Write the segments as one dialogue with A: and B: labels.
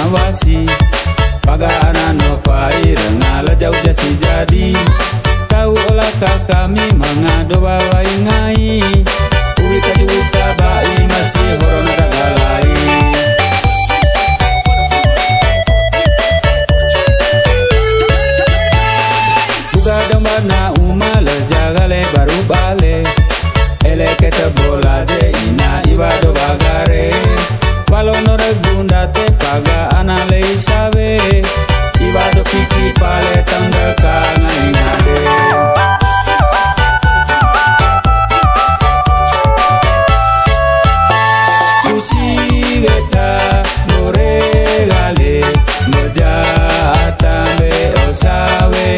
A: ngawasi pagana no pair ngala jauh jasi jadi kau olah kami mangado bawai ngai uwi kajuta bai masih horona dagalai buka domba na umale jagale baru bale ele kete bola de ina ibado bagare balono regunda te paga anale isabe ibado piki pale tangga kanga ingade usigeta moregale moja atambe osawe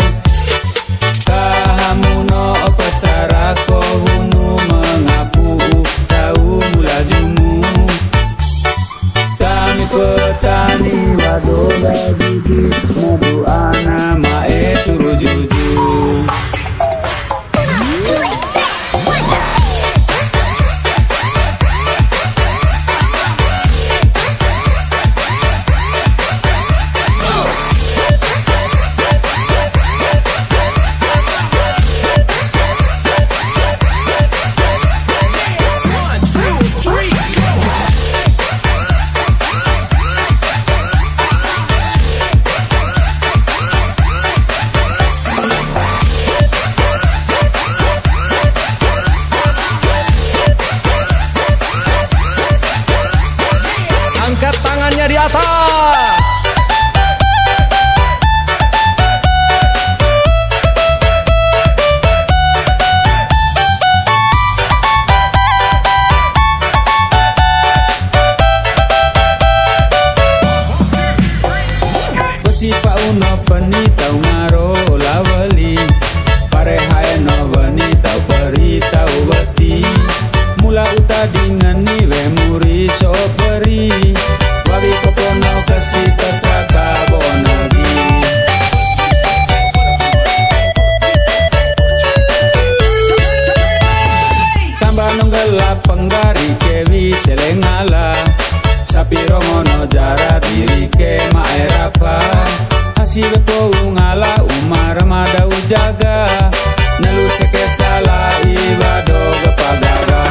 A: kahamuno opasarako hunu mengapu tahu mulajumu kami petani wadola gigi madu ana mae turu juju
B: angkat tangannya di atas.
A: besi pauno pani tau ngaro lawali pare hae no bani tau peri tau bati mula uta dengan niwe muri so peri wabi kopono kasih pasaka bonagi tambah nonggala penggari kewi selengala sapi romono jara diri ke maerapa asih beto ngala umar madau jaga nelu seke salah ibado gepagara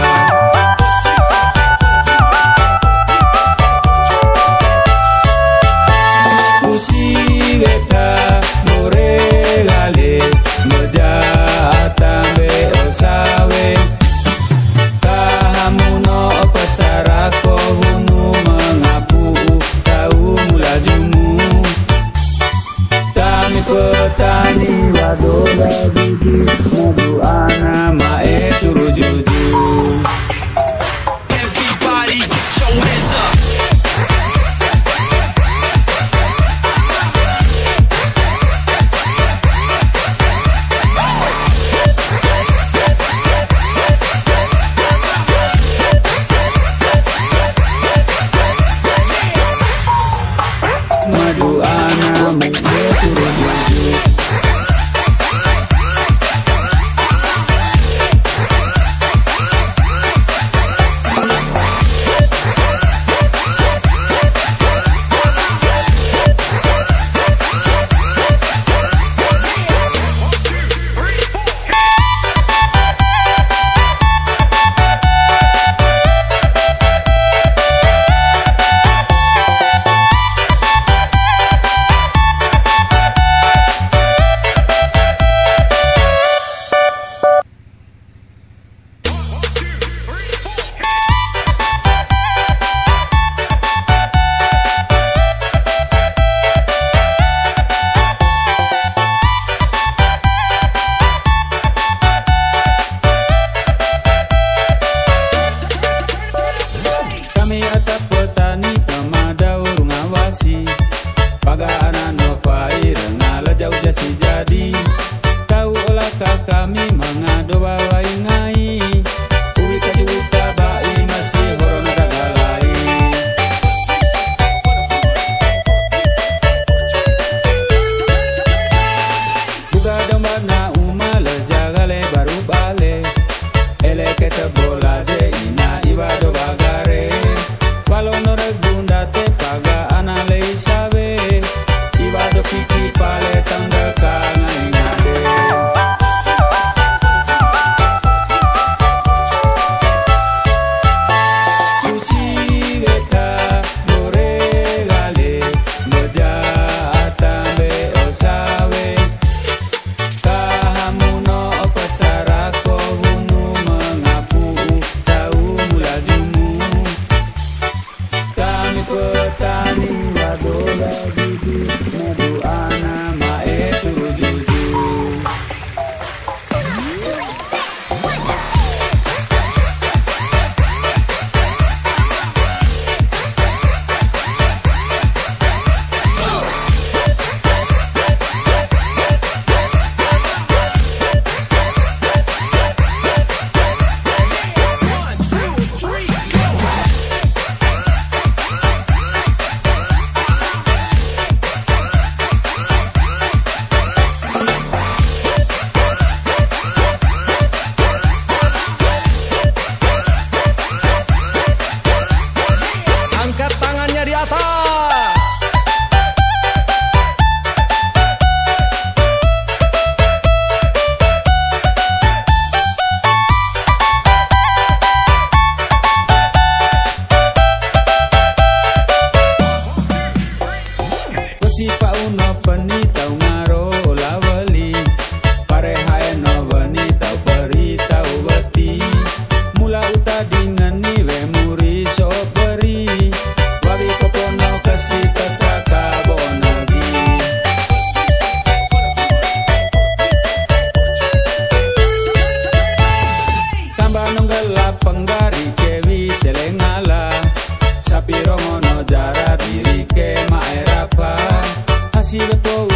A: usigeta moregale moja atambe osawe kahamuno opasarako hunu mengapu tahu mulajumu kami petani wadola gigi madu ana mae turu juju
C: Everybody get your hands up.
A: madu ana mae turu juju kami atap petani pemadau ngawasi pagana no pair ngala jauh jasi jadi kau olah kami mangado bawai ngai uwi kajuta bai masih horona dagalai buka domba na umale jagale baru bale ele kete bola de ina ibado bagare balono regunda te paga analisa kita sakabonagi. Tambah nunggala penggari kewi selengala, sapi rongono jara diri ke maerapa, hasil